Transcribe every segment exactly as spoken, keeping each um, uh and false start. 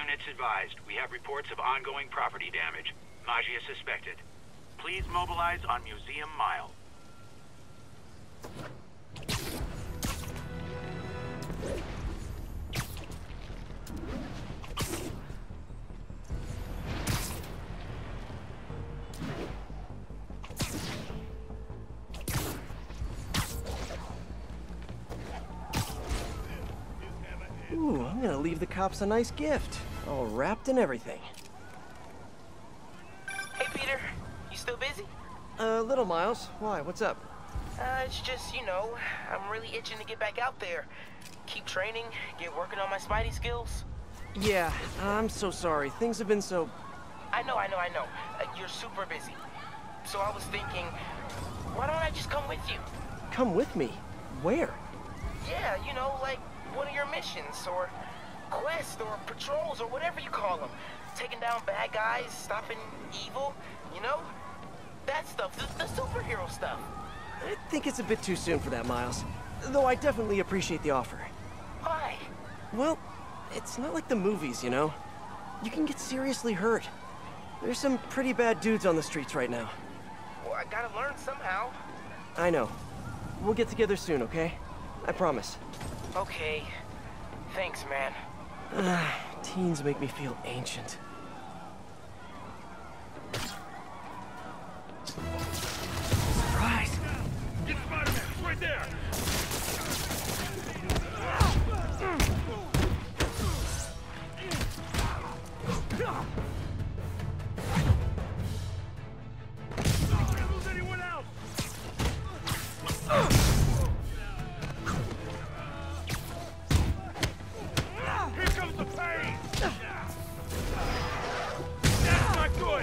units advised. We have reports of ongoing property damage. Maggia suspected. Please mobilize on Museum Mile. Ooh, I'm gonna leave the cops a nice gift. All wrapped and everything. Hey, Peter. You still busy? Uh, little Miles. Why? What's up? Uh, it's just, you know, I'm really itching to get back out there. Keep training, get working on my Spidey skills. Yeah, I'm so sorry. Things have been so... I know, I know, I know. Uh, you're super busy. So I was thinking, why don't I just come with you? Come with me? Where? Yeah, you know, like one of your missions, or quests, or patrols, or whatever you call them. Taking down bad guys, stopping evil, you know? That stuff, the, the superhero stuff. I think it's a bit too soon for that, Miles. Though I definitely appreciate the offer. Why? Well, it's not like the movies, you know? You can get seriously hurt. There's some pretty bad dudes on the streets right now. Well, I gotta learn somehow. I know. We'll get together soon, okay? I promise. Okay. Thanks, man. Teens make me feel ancient. Surprise! Get Spider-Man! He's right there! Don't lose anyone else! Here comes the pain! That's not good!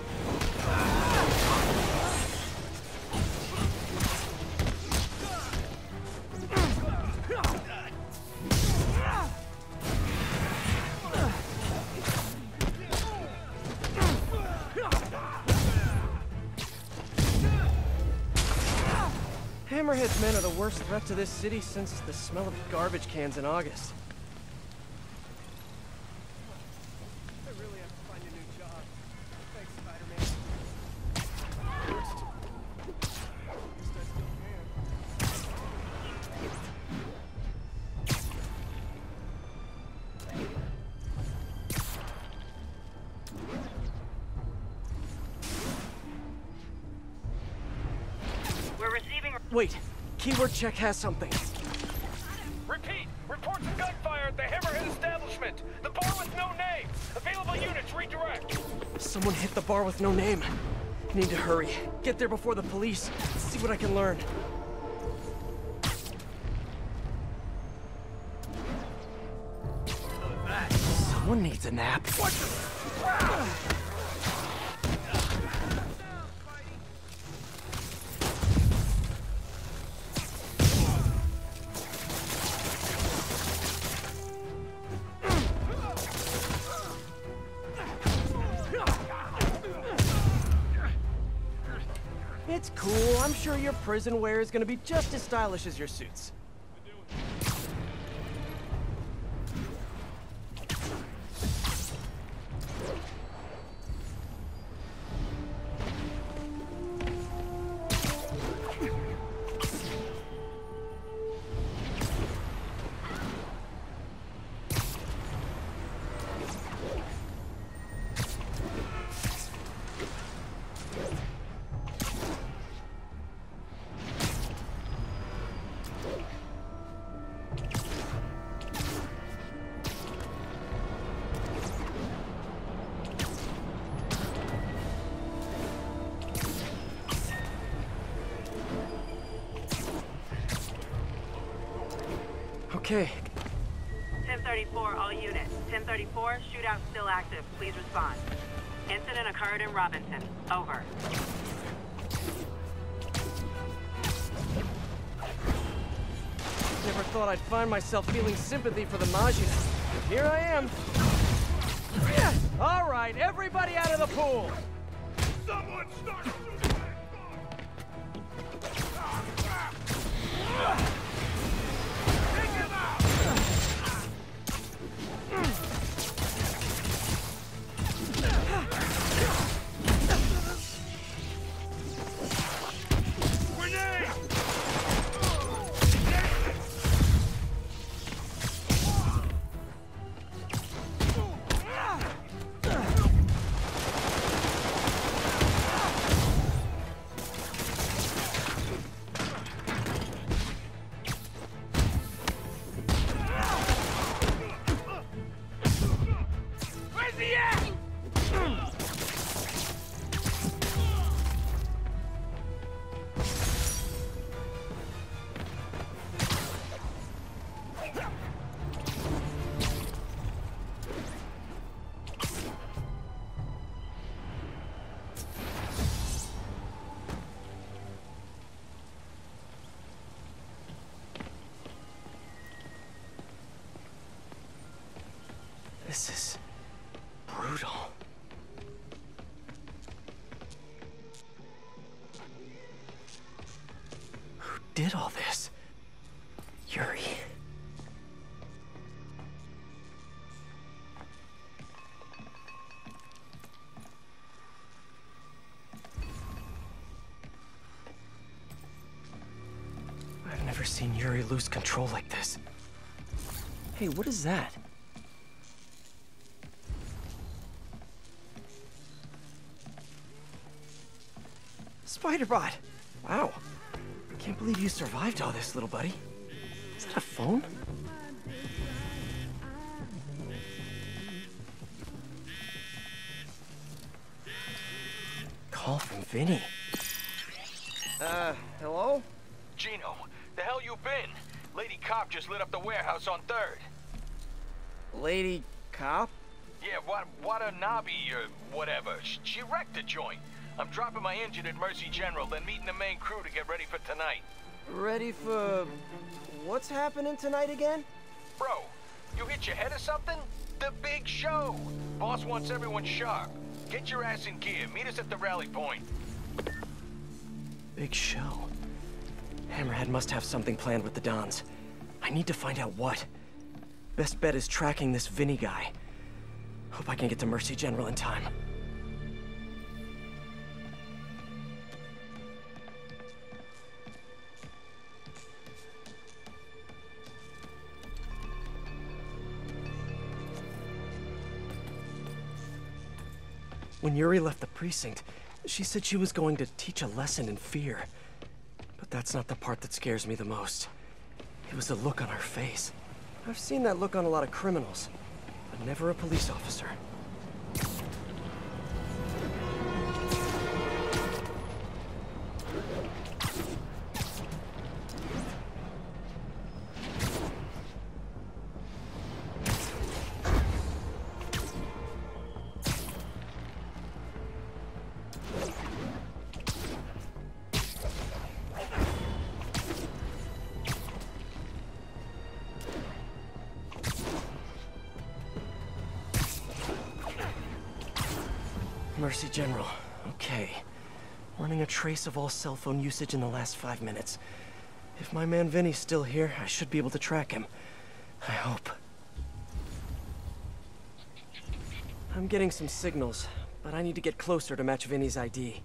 Hammerhead's men are the worst threat to this city since the smell of garbage cans in August. I really have to find a new job. Thanks, Spider-Man. We're receiving... Wait, keyword check has something. Repeat! Reports of gunfire at the Hammerhead establishment! The bar with no name! Available units, redirect! Someone hit the bar with no name. Need to hurry. Get there before the police. See what I can learn. Someone needs a nap. What the... It's cool. I'm sure your prison wear is gonna be just as stylish as your suits. Okay. ten thirty-four, all units. ten thirty-four, shootout still active. Please respond. Incident occurred in Robinson. Over. Never thought I'd find myself feeling sympathy for the Maggia. But here I am. All right, everybody out of the pool. Someone start shooting! Take him out! This is brutal. Who did all this? Yuri. I've never seen Yuri lose control like this. Hey, what is that? Spider-Bot! Wow. Can't believe you survived all this, little buddy. Is that a phone? Call from Vinny. Uh, hello? Gino, the hell you been? Lady Cop just lit up the warehouse on third. Lady Cop? Yeah, what, Watanabe or whatever. She, she wrecked the joint. I'm dropping my engine at Mercy General, then meeting the main crew to get ready for tonight. Ready for... what's happening tonight again? Bro, you hit your head or something? The big show! Boss wants everyone sharp. Get your ass in gear. Meet us at the rally point. Big show. Hammerhead must have something planned with the Dons. I need to find out what. Best bet is tracking this Vinny guy. Hope I can get to Mercy General in time. When Yuri left the precinct, she said she was going to teach a lesson in fear. But that's not the part that scares me the most. It was the look on her face. I've seen that look on a lot of criminals, but never a police officer. Mercy General. Okay. Running a trace of all cell phone usage in the last five minutes. If my man Vinny's still here, I should be able to track him. I hope. I'm getting some signals, but I need to get closer to match Vinny's I D.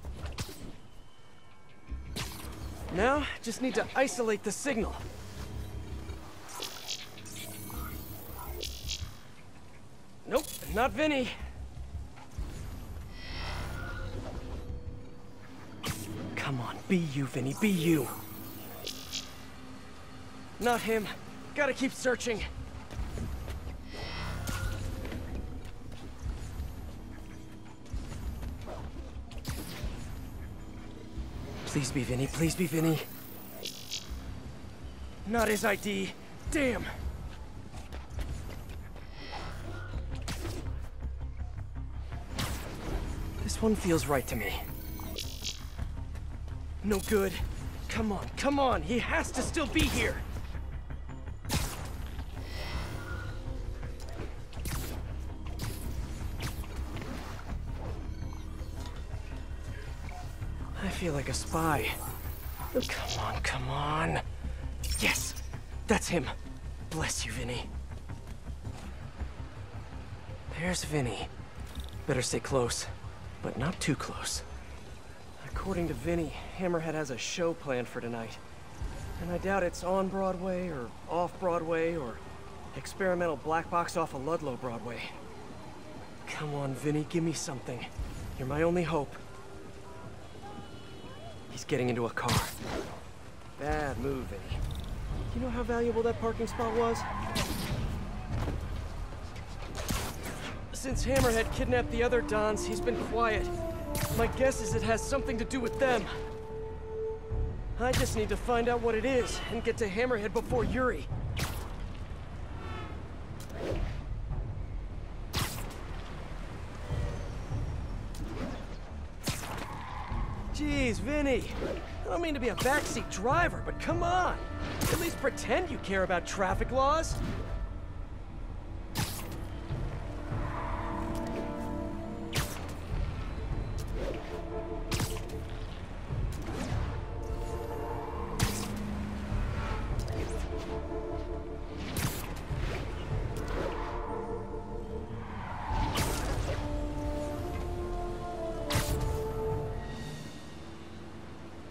Now, just need to isolate the signal. Nope, not Vinny. Come on, be you, Vinny, be you. Not him. Gotta keep searching. Please be Vinny, please be Vinny. Not his I D. Damn. This one feels right to me. No good. Come on, come on. He has to still be here. I feel like a spy. Oh, come on, come on. Yes, that's him. Bless you, Vinny. There's Vinny. Better stay close, but not too close. According to Vinny, Hammerhead has a show planned for tonight. And I doubt it's on Broadway, or off Broadway, or experimental black box off of Ludlow Broadway. Come on, Vinny, give me something. You're my only hope. He's getting into a car. Bad move, Vinny. You know how valuable that parking spot was? Since Hammerhead kidnapped the other Dons, he's been quiet. My guess is it has something to do with them. I just need to find out what it is and get to Hammerhead before Yuri. Jeez, Vinny. I don't mean to be a backseat driver, but come on. At least pretend you care about traffic laws.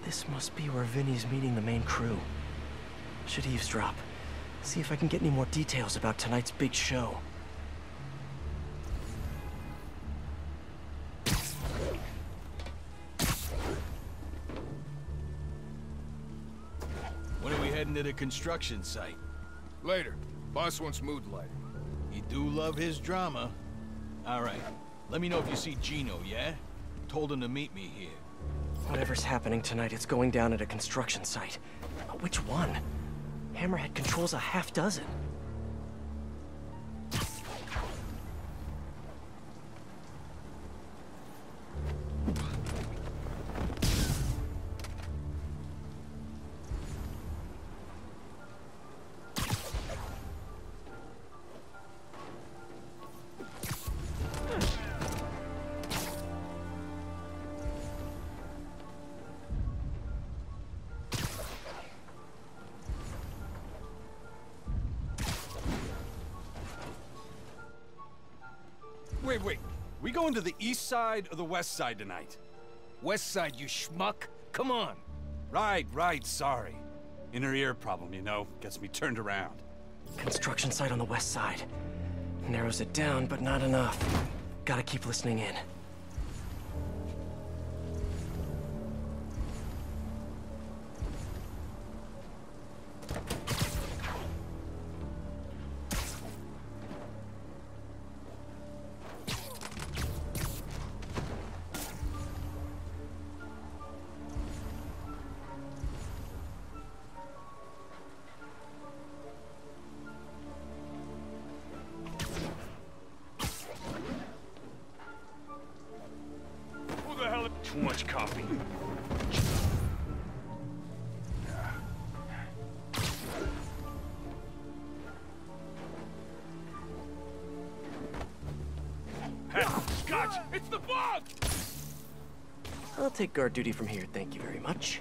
This must be where Vinny's meeting the main crew. Should eavesdrop. See if I can get any more details about tonight's big show. When are we heading to the construction site? Later. Boss wants mood lighting. You do love his drama. All right. Let me know if you see Gino, yeah? Told him to meet me here. Whatever's happening tonight, it's going down at a construction site. But which one? Hammerhead controls a half dozen. Wait, wait. We going to the east side or the west side tonight? West side, you schmuck. Come on. Right, right, sorry. Inner ear problem, you know, gets me turned around. Construction site on the west side. Narrows it down, but not enough. Gotta keep listening in. Too much coffee. Scotch! It's the fog! I'll take guard duty from here, thank you very much.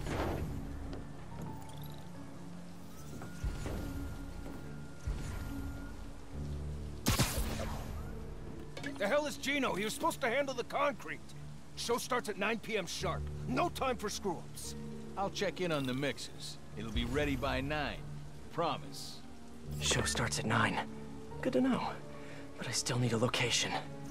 The hell is Gino? He was supposed to handle the concrete. Show starts at nine P M sharp. No time for screw-ups. I'll check in on the mixers. It'll be ready by nine. Promise. Show starts at nine. Good to know. But I still need a location.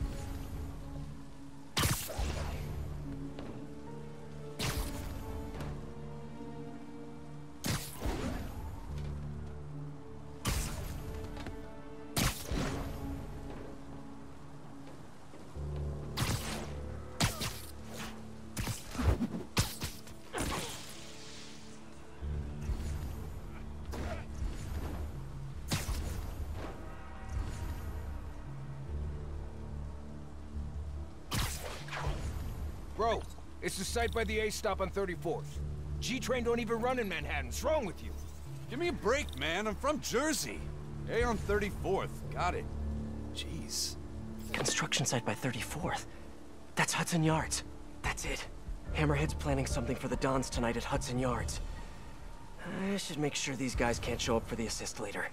Bro, it's the site by the A stop on thirty-fourth. G-Train don't even run in Manhattan. What's wrong with you? Give me a break, man. I'm from Jersey. A on thirty-fourth. Got it. Jeez. Construction site by thirty-fourth. That's Hudson Yards. That's it. Hammerhead's planning something for the Dons tonight at Hudson Yards. I should make sure these guys can't show up for the assist later.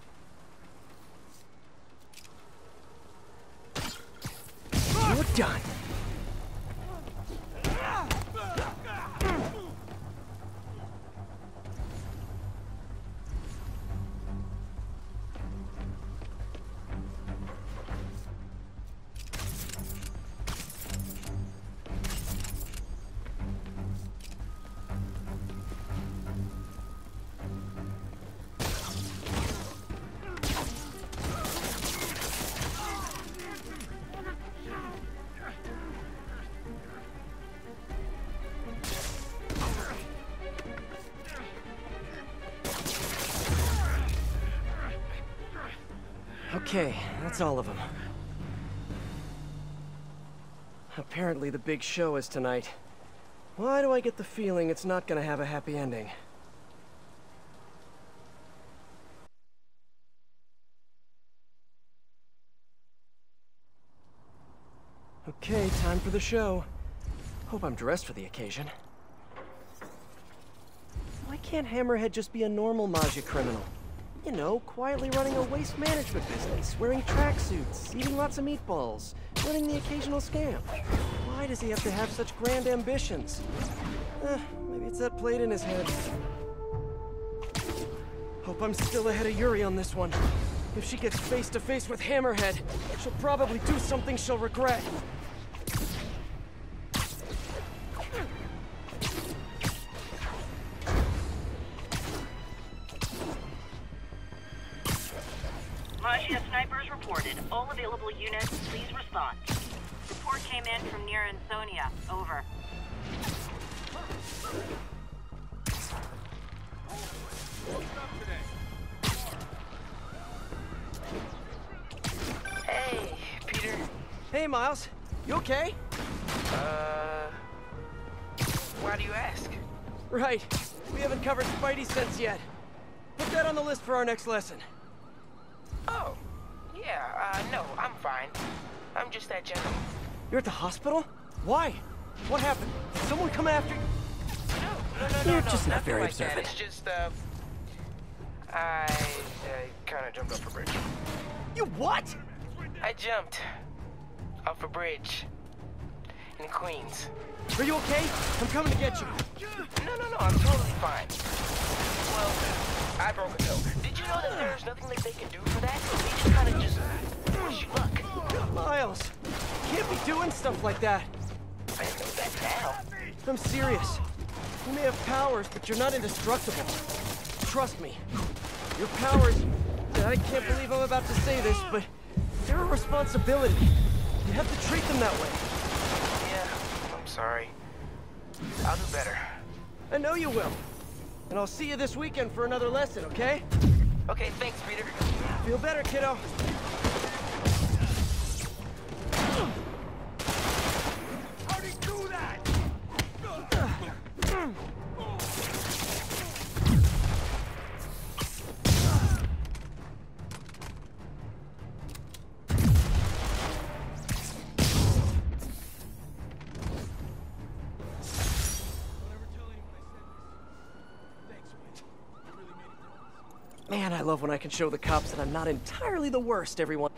You're done. Okay, that's all of them. Apparently the big show is tonight. Why do I get the feeling it's not gonna have a happy ending? Okay, time for the show. Hope I'm dressed for the occasion. Why can't Hammerhead just be a normal Maggia criminal? You know, quietly running a waste management business, wearing tracksuits, eating lots of meatballs, running the occasional scam. Why does he have to have such grand ambitions? Eh, maybe it's that plate in his head. Hope I'm still ahead of Yuri on this one. If she gets face to face with Hammerhead, she'll probably do something she'll regret. Maggia snipers reported. All available units, please respond. Report came in from near Ansonia. Over. Hey, Peter. Hey, Miles. You okay? Uh... Why do you ask? Right. We haven't covered Spidey sense yet. Put that on the list for our next lesson. Oh. Yeah, uh, no, I'm fine. I'm just that gentle. You're at the hospital? Why? What happened? Did someone come after you? No, no, no, no, You're no, just not nothing very like that. observant. It's just, uh... I... uh, kind of jumped off a bridge. You what? I jumped off a bridge in Queens. Are you okay? I'm coming to get you. No, no, no, I'm totally fine. Well, I broke a toe. Did you know that there's nothing that they can do for that? They just kind of just wish you luck. Miles, you can't be doing stuff like that. I know that now. I'm serious. You may have powers, but you're not indestructible. Trust me. Your powers... I can't believe I'm about to say this, but they're a responsibility. You have to treat them that way. Yeah, I'm sorry. I'll do better. I know you will. And I'll see you this weekend for another lesson, okay? Okay, thanks, Peter. Feel better, kiddo. How'd he do that? Man, I love when I can show the cops that I'm not entirely the worst, everyone.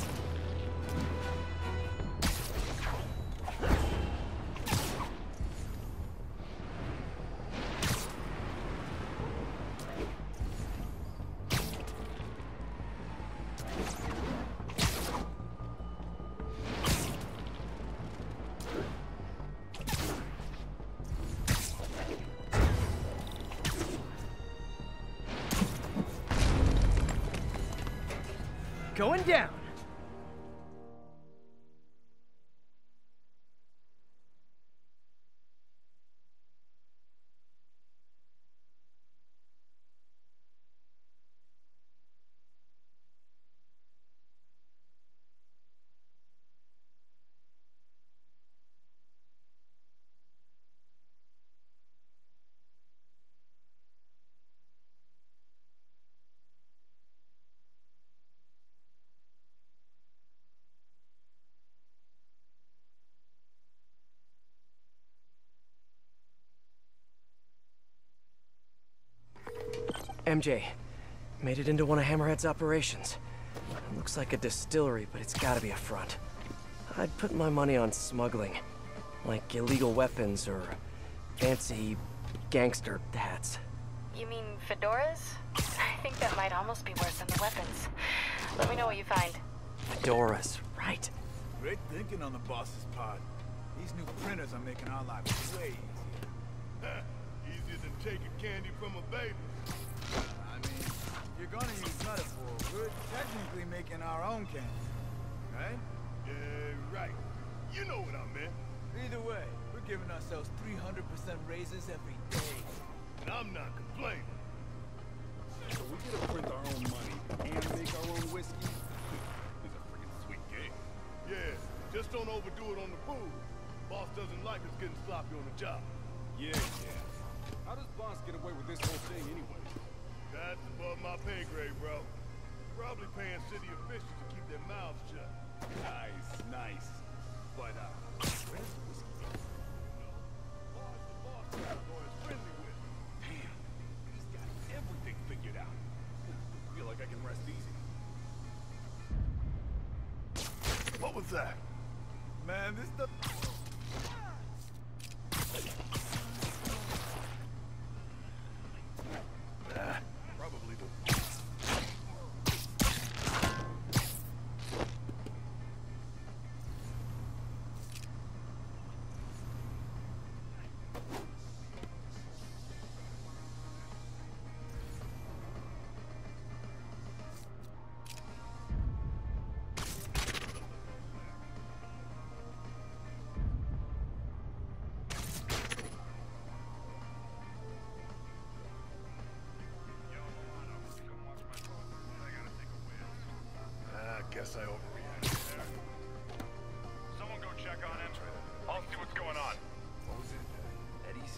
Going down. M J, made it into one of Hammerhead's operations. It looks like a distillery, but it's gotta be a front. I'd put my money on smuggling, like illegal weapons or fancy gangster hats. You mean fedoras? I think that might almost be worse than the weapons. Let me know what you find. Fedoras, right. Great thinking on the boss's part. These new printers are making our lives way easier. Easier than taking candy from a baby. I mean, if you're gonna use metaphor, we're technically making our own candy, right? Yeah, right. You know what I meant. Either way, we're giving ourselves three hundred percent raises every day. And I'm not complaining. So we get to print our own money and make our own whiskey? It's a freaking sweet game. Yeah, just don't overdo it on the booze. Boss doesn't like us getting sloppy on the job. Yeah, yeah. How does Boss get away with this whole thing anyway? That's above my pay grade, bro. Probably paying city officials to keep their mouths shut. Nice, nice. But, uh, where's the whiskey? Boss, the boss that boy is friendly with. Damn, he's got everything figured out. I feel like I can rest easy. What was that? Man, this stuff... guess I overreacted there. Someone go check on him. I'll see what's going on. What was it? Eddie's?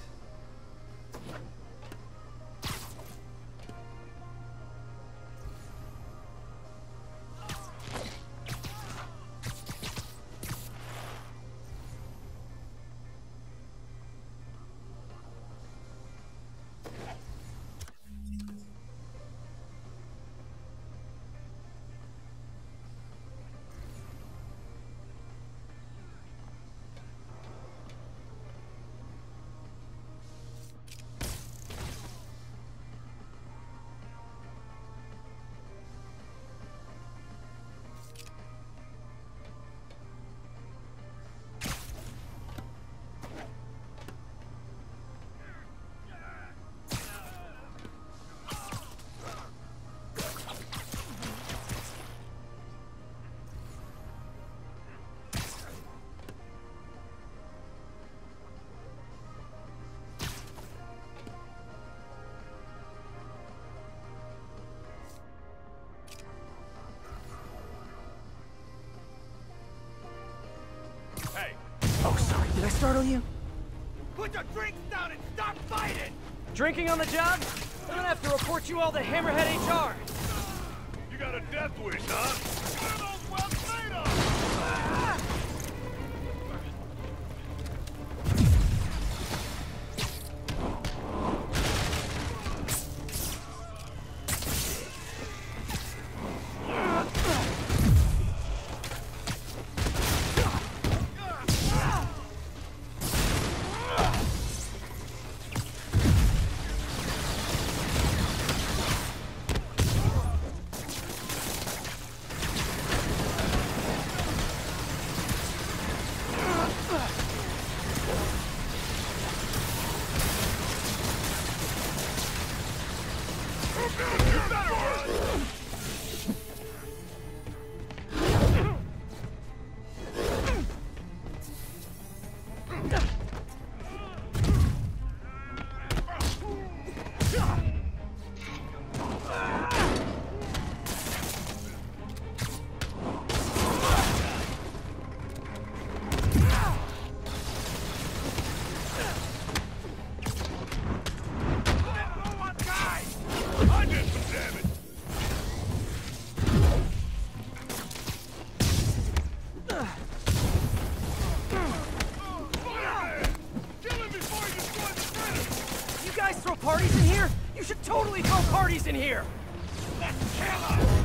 Oh, sorry. Did I startle you? Put your drinks down and stop fighting! Drinking on the job? I'm gonna have to report you all to Hammerhead H R. You got a death wish, huh? What are those wells made of? Ah! Parties in here? You should totally throw parties in here! Let's kill them!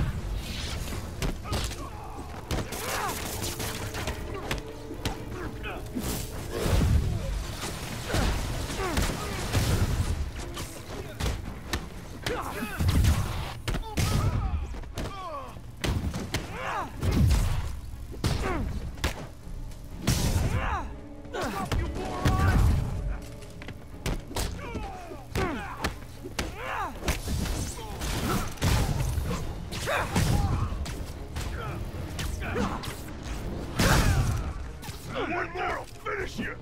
One more, I'll finish you!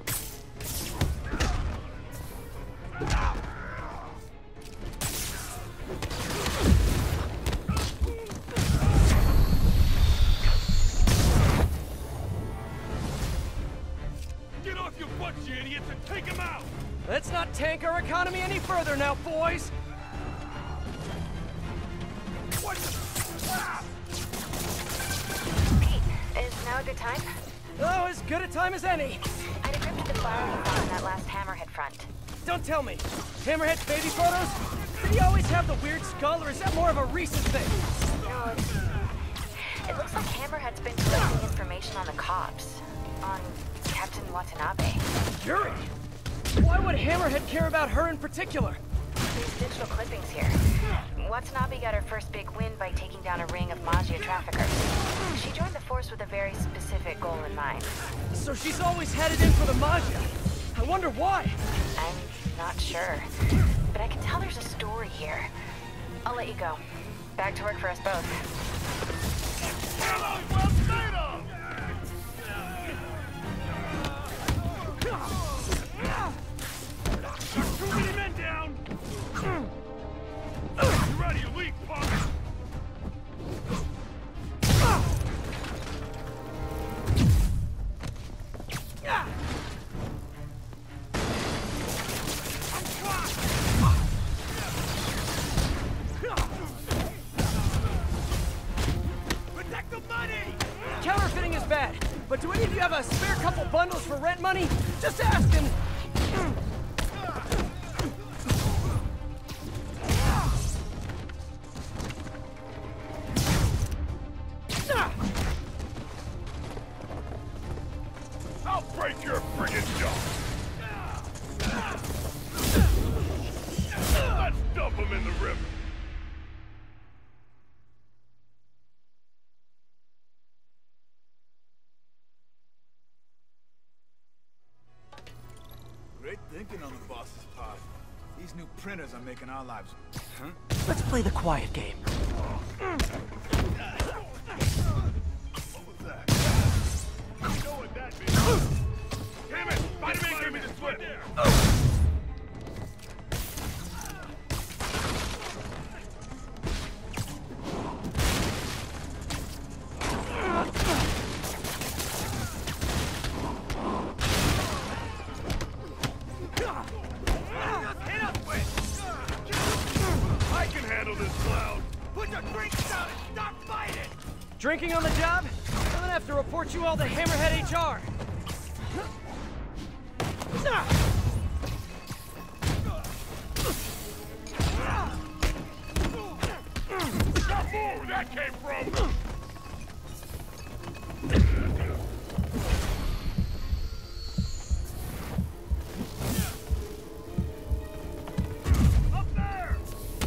Get off your butts, you idiots, and take him out! Let's not tank our economy any further now, boys! What the... Ah! Pete, is now a good time? Oh, as good a time as any. I decrypted the file you found on that last Hammerhead front. Don't tell me. Hammerhead's baby photos? Did he always have the weird skull, or is that more of a recent thing? No, it's... It looks like Hammerhead's been collecting information on the cops. On Captain Watanabe. Yuri? Why would Hammerhead care about her in particular? These digital clippings here. Watanabe got her first big win by taking down a ring of Maggia traffickers. She joined the force with a very specific goal in mind. So she's always headed in for the Maggia. I wonder why. I'm not sure. But I can tell there's a story here. I'll let you go. Back to work for us both. Hello, well made of! There's too many men down! You ready, you weak punk? bundles for rent money? Just asking! I'll break your friggin' jaw! Let's dump him in the river! Great thinking on the boss's part. These new printers are making our lives... Huh? Let's play the quiet game. What was that? You know what that means? Damn it! Spider-Man gave me the slip! I can handle this clown! Put your drinks down and stop fighting! Drinking on the job? I'm gonna have to report you all to Hammerhead H R. Stop where that came from! Up there!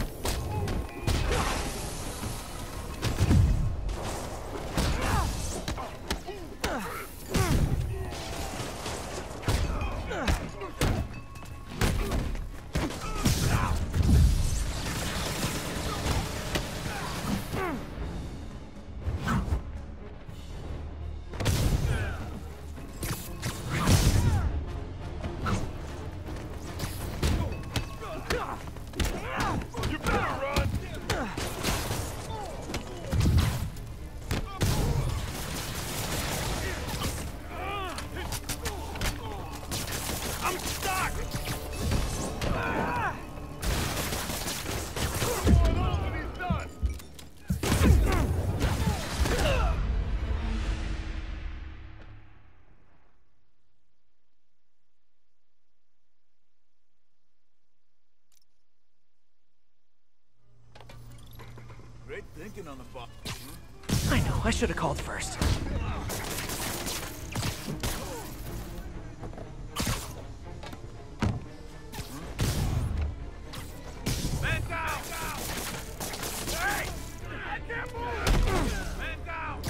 You better run! I'm stuck! What's going on when he's done? Great thinking on the boss. I know, I should have called first. Man down! Hey! I can't move! Man down!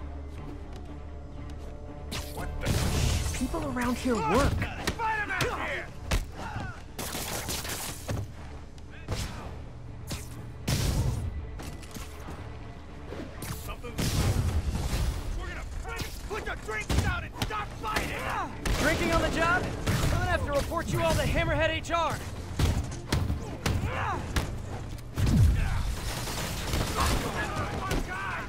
What the? People around here work. Spider-Man here! Something... We're gonna... Put your drinks down and stop fighting! Drinking on the job? I'm gonna have to report you all to Hammerhead H R. One guy!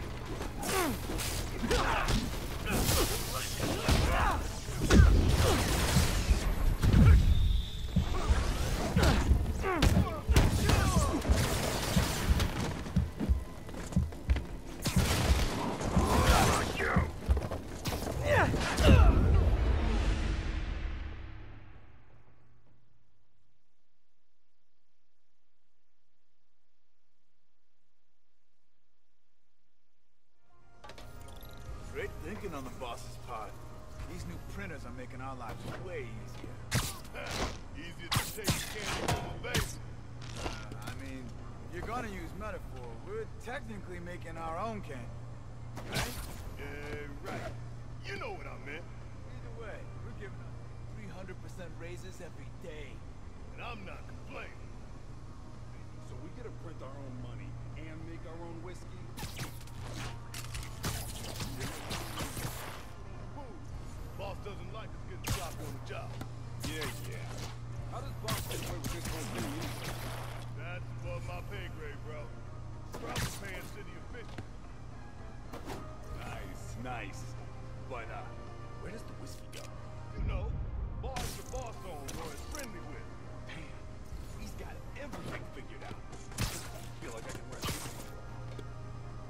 Great thinking on the boss's part. These new printers are making our lives way easier. Easier to take candy from a baby. Uh, I mean, if you're gonna use metaphor, we're technically making our own candy. Right? Yeah, right. You know what I meant. Either way, we're giving them three hundred percent raises every day. And I'm not complaining. So we get to print our own money and make our own whiskey? Boss doesn't like us getting dropped on the job. Yeah, yeah. How does boss get away with this whole thing anyway? That's above my pay grade, bro. Probably paying city officials. Nice, nice. But, uh, where does the whiskey go? You know, boss the boss on or is friendly with. Damn, he's got everything figured out. I feel like I can rest.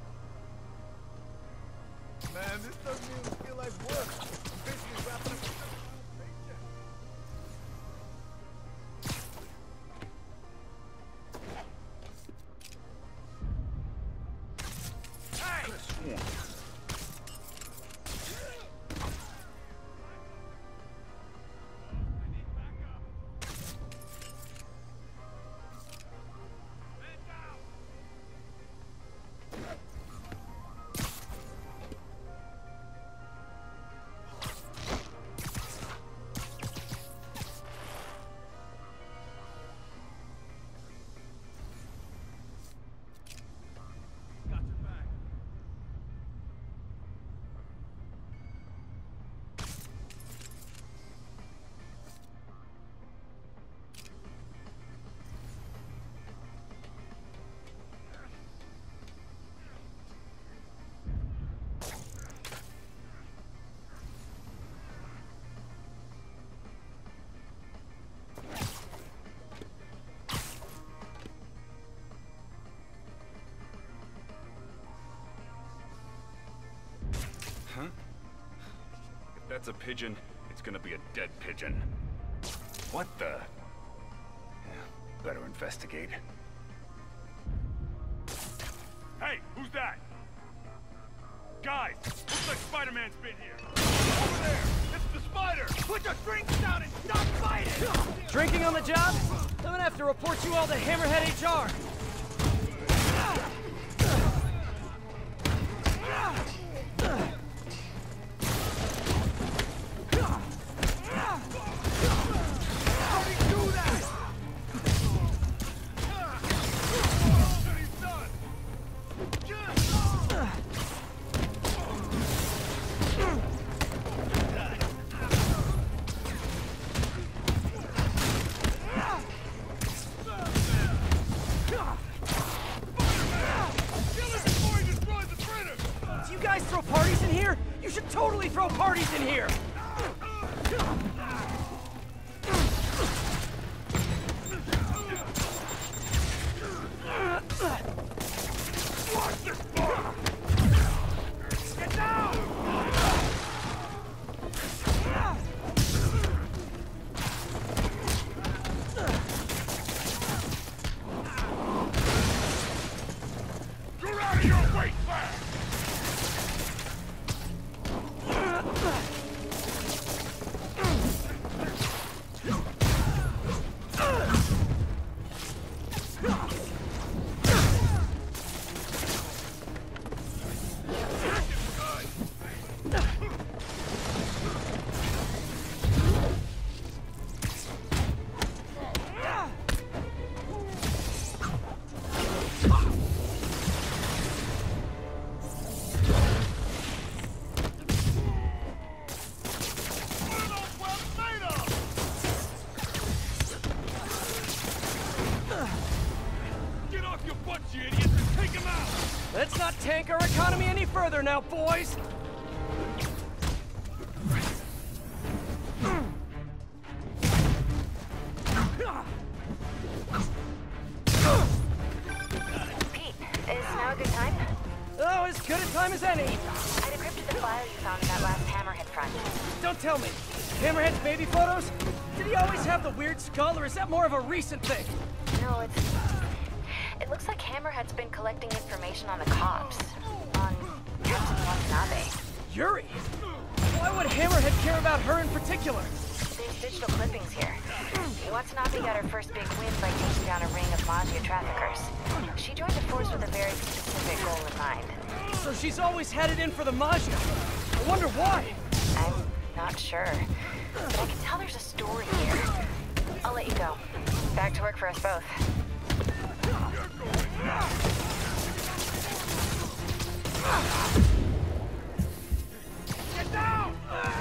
Man, this doesn't even feel like work. I'm basically wrapping up that's a pigeon, it's gonna be a dead pigeon. What the? Yeah, better investigate. Hey, who's that? Guys, looks like Spider-Man's been here. Over there, it's the spider! Put your drinks down and stop fighting! Drinking on the job? I'm gonna have to report you all to Hammerhead H R. Totally throw parties in here! Watch this bar! Get down! You're out of your weight class! Let's not tank our economy any further now, boys! Pete, is now a good time? Oh, as good a time as any! I decrypted the file you found in that last Hammerhead front. Don't tell me! Hammerhead's baby photos? Did he always have the weird skull, or is that more of a recent thing? No, it's... It looks like Hammerhead's been collecting information on the cops. On Captain Watanabe. Yuri? Why would Hammerhead care about her in particular? There's digital clippings here. Watanabe got her first big win by taking down a ring of Maggia traffickers. She joined the force with a very specific goal in mind. So she's always had it in for the Maggia. I wonder why. I'm not sure. But I can tell there's a story here. I'll let you go. Back to work for us both. Get down!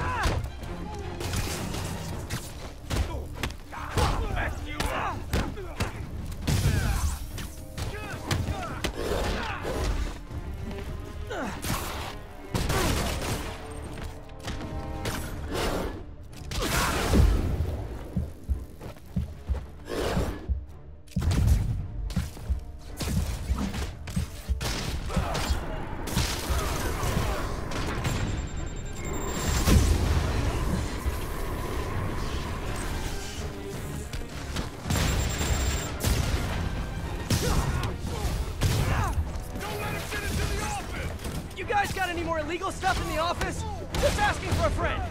Illegal stuff in the office? Just asking for a friend.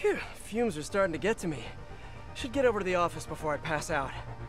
Phew, fumes are starting to get to me. Should get over to the office before I pass out.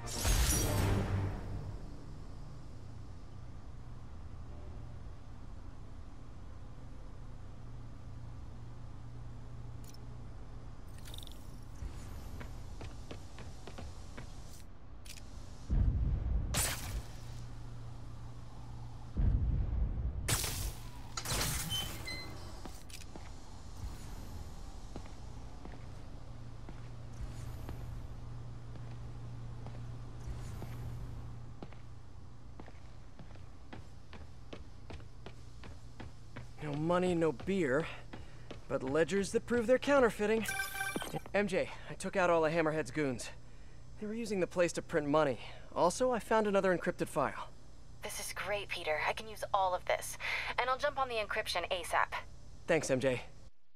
No money, no beer, but ledgers that prove they're counterfeiting. M J, I took out all of Hammerhead's goons. They were using the place to print money. Also, I found another encrypted file. This is great, Peter. I can use all of this. And I'll jump on the encryption ASAP. Thanks, M J.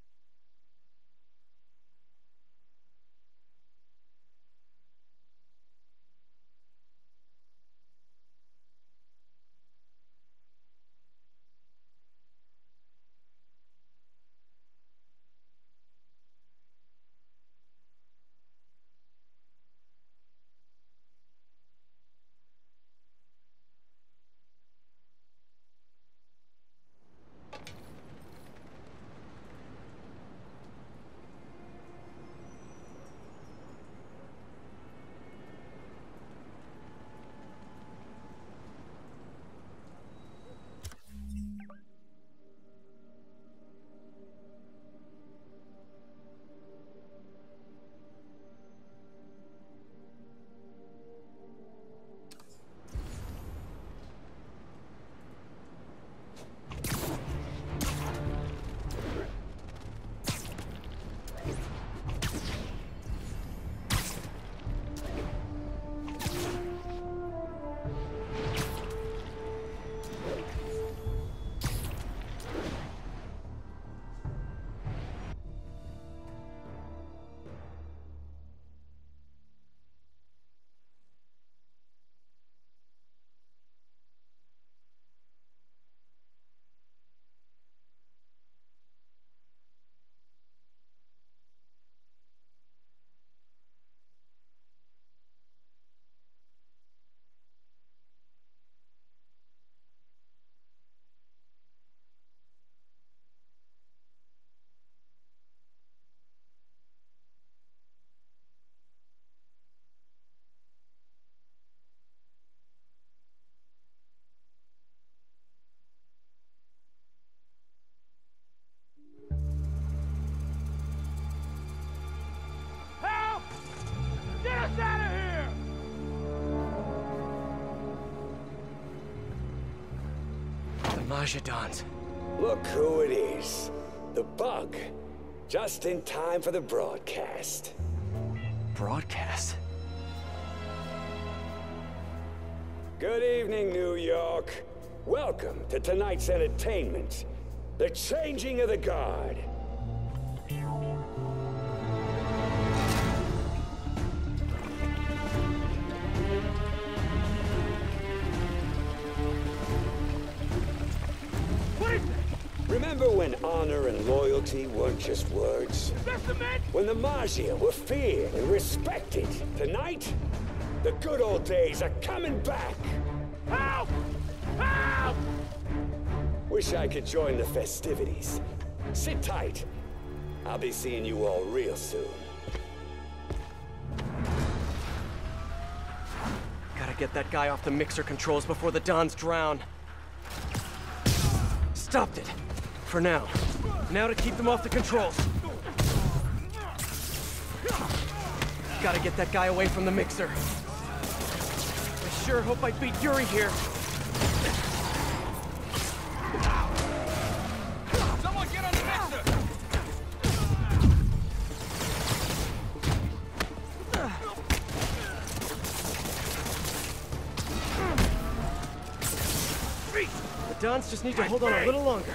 Majidons. Look who it is. The Bug. Just in time for the broadcast. Broadcast? Good evening, New York. Welcome to tonight's entertainment. The Changing of the Guard. Remember when honor and loyalty weren't just words? When the Maggia were feared and respected? Tonight, the good old days are coming back! Help! Help! Wish I could join the festivities. Sit tight. I'll be seeing you all real soon. Gotta get that guy off the mixer controls before the Dons drown. Stopped it. For now. Now to keep them off the controls. Gotta get that guy away from the mixer. I sure hope I beat Yuri here. Someone get on the mixer! The Dons just need to hold on a little longer.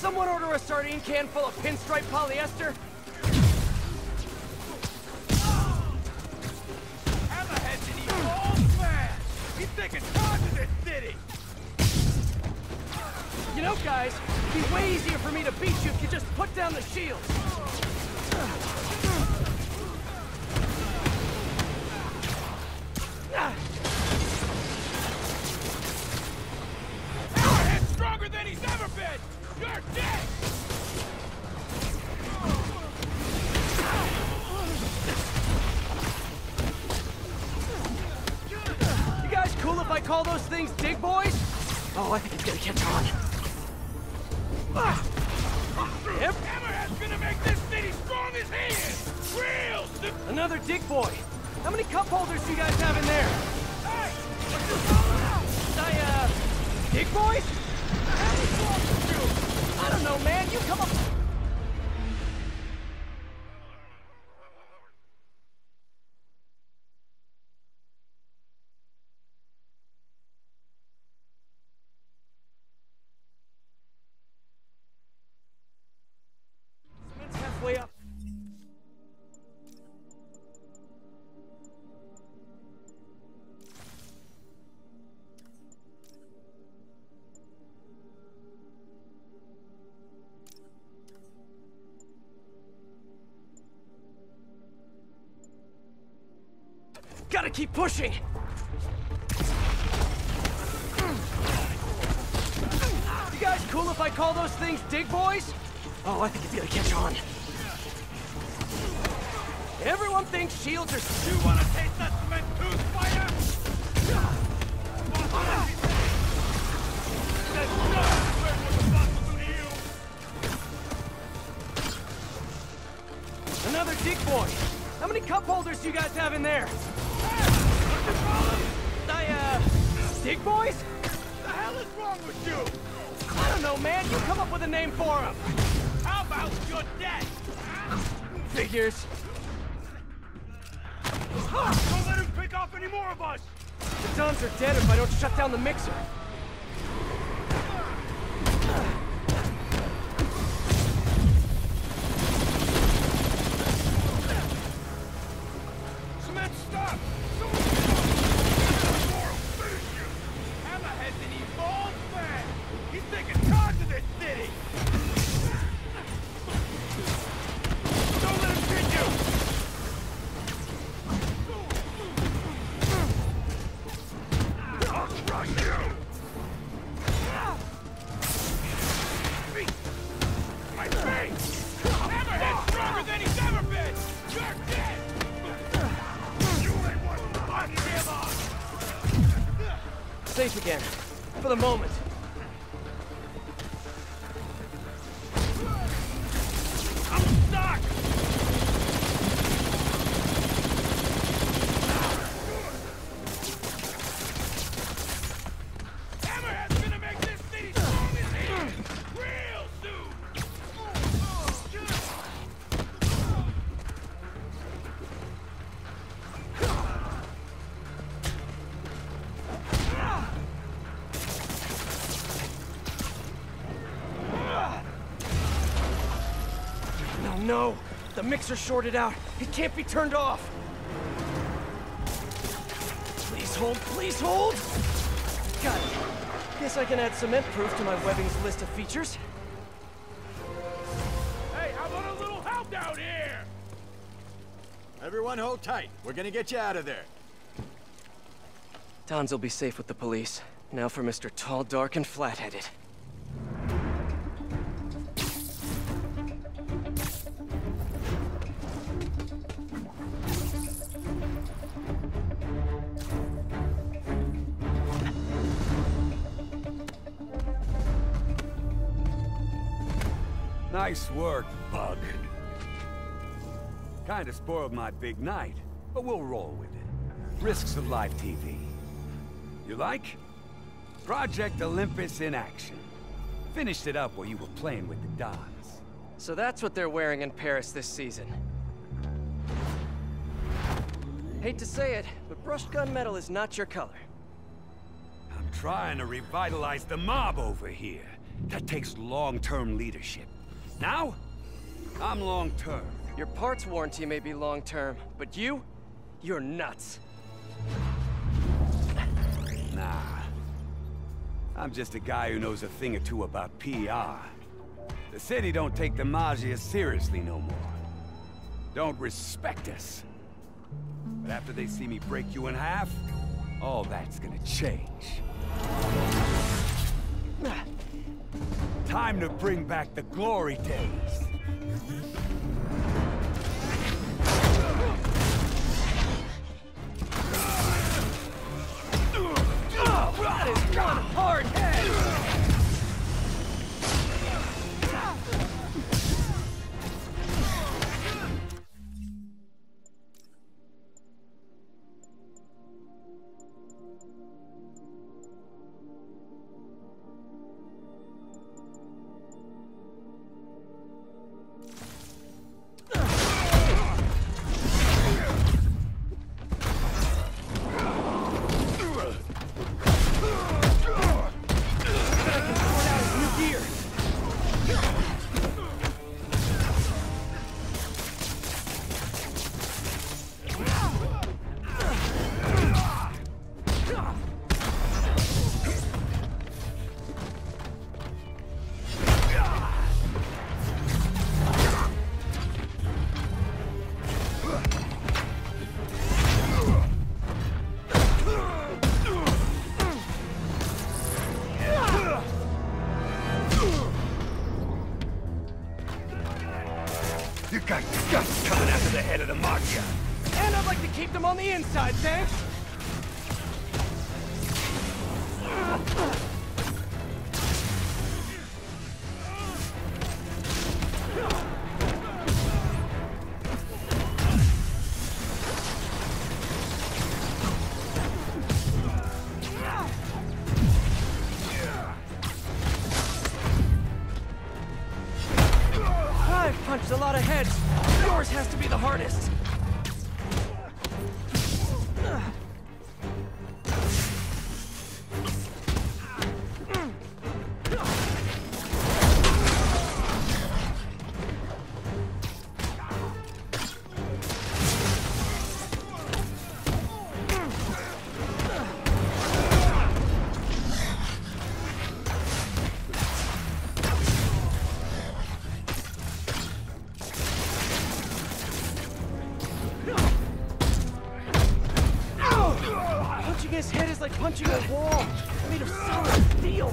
someone order a sardine can full of pinstripe polyester? Hammerhead's an evolved fast! He's taking charge of this city! You know, guys, it'd be way easier for me to beat you if you just put down the shields. Hammerhead's stronger than he's ever been! You're dead! You guys cool if I call those things dig boys? Oh, I think it's gonna catch on. Yep. Hammerhead's gonna make this city strong as he is! Real! Another dig boy. How many cup holders do you guys have in there? Hey! What's this all about? I, uh, dig boys? I don't know, man. You come up... Cement's halfway up. Gotta keep pushing! You guys cool if I call those things dig boys? Oh, I think it's gonna catch on. Everyone thinks shields are... You wanna taste that cement too, Spider? That's not what the boss will do to you! Another dig boy! How many cup holders do you guys have in there? I, uh, dig boys? The hell is wrong with you? I don't know, man. You come up with a name for them. How about you're dead? Figures. Don't let him pick off any more of us! The Dons are dead if I don't shut down the mixer. Cement, stop! Someone finish you! Hammerhead's an evolved man! He's taking charge of this city! Don't let him get you! I'll crush you! My face! Hammerhead's stronger than he's ever been! You're dead! You ain't what I give up! Safe again. For the moment. I'm stuck! Hammerhead's gonna make this city strong as he is! Real soon! No, no. The mixer's shorted out. It can't be turned off. Please hold, please hold! Got it. Guess I can add cement proof to my webbing's list of features. Hey, how about a little help out here? Everyone hold tight. We're gonna get you out of there. Dons will be safe with the police. Now for Mister Tall, Dark, and Flat-Headed. Nice work, Bug. Kinda spoiled my big night, but we'll roll with it. Risks of live T V. You like? Project Olympus in action. Finished it up while you were playing with the Dons. So that's what they're wearing in Paris this season. Hate to say it, but brushed gunmetal is not your color. I'm trying to revitalize the mob over here. That takes long-term leadership. Now, I'm long-term. Your parts warranty may be long-term, but you? You're nuts. Nah. I'm just a guy who knows a thing or two about P R. The city don't take the Maggia seriously no more. Don't respect us. But after they see me break you in half, all that's gonna change. Time to bring back the glory days. That is one hard head! You got guts coming after the head of the Maggia. And I'd like to keep them on the inside, thanks! I've punched a lot of heads. Yours has to be the hardest. Punching his head is like punching a wall, made of solid steel.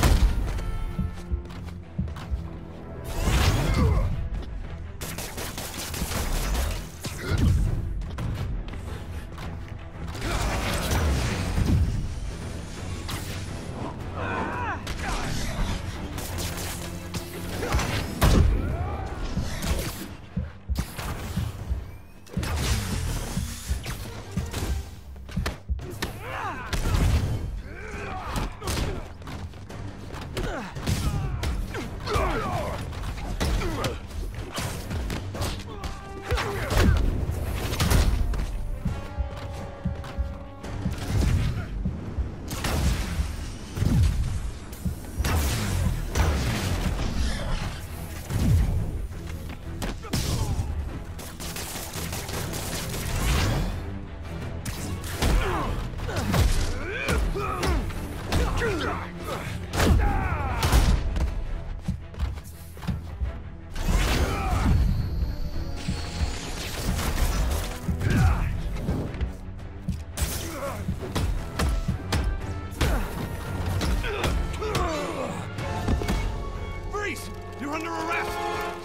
You're under arrest!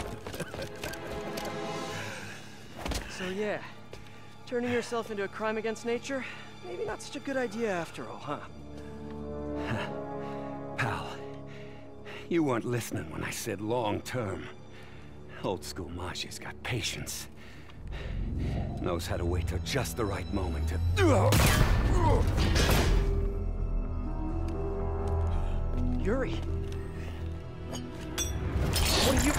So yeah, turning yourself into a crime against nature, maybe not such a good idea after all, huh? Pal, you weren't listening when I said long-term. Old school Maggia's got patience. Knows how to wait till just the right moment to... Yuri! What are you...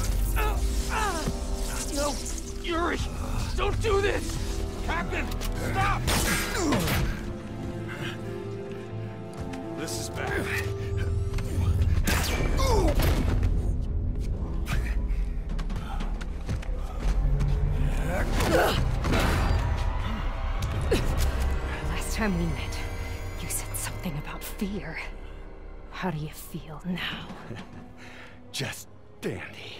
No! Yuri! Don't do this! Captain! Stop! This is bad. time we met, you said something about fear. How do you feel now? Just dandy.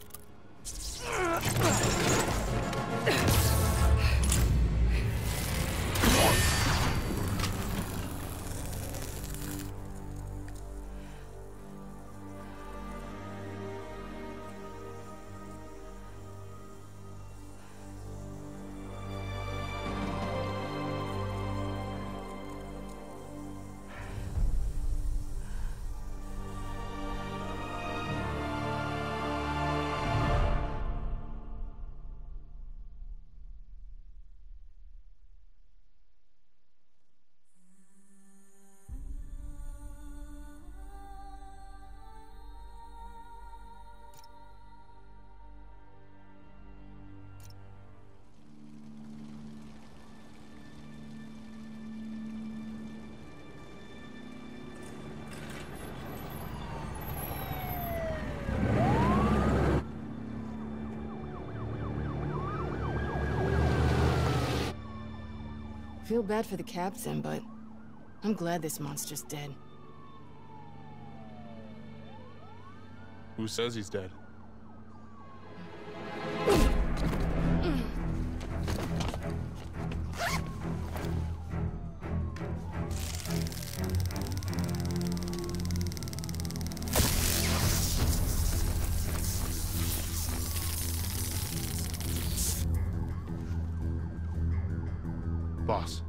Feel bad for the captain, but I'm glad this monster's dead. Who says he's dead? Boss.